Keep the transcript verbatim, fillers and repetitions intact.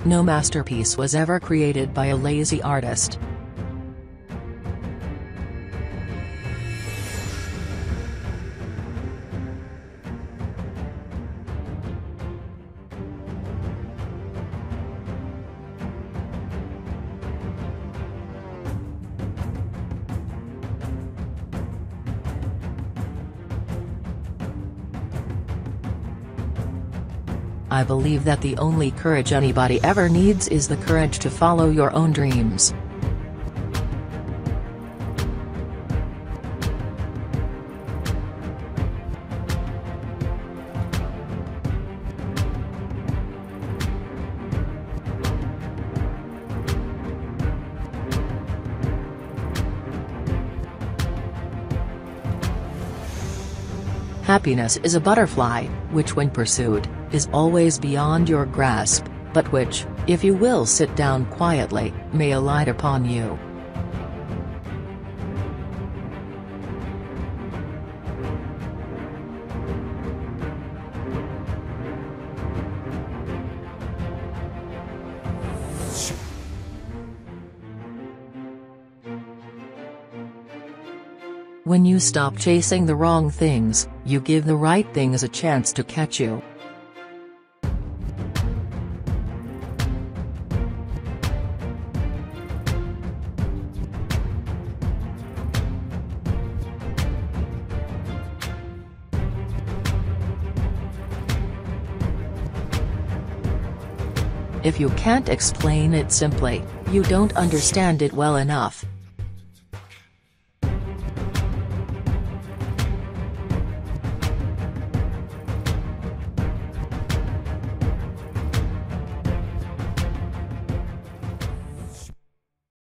No masterpiece was ever created by a lazy artist. I believe that the only courage anybody ever needs is the courage to follow your own dreams. Happiness is a butterfly, which when pursued, is always beyond your grasp, but which, if you will sit down quietly, may alight upon you. When you stop chasing the wrong things, you give the right things a chance to catch you. If you can't explain it simply, you don't understand it well enough.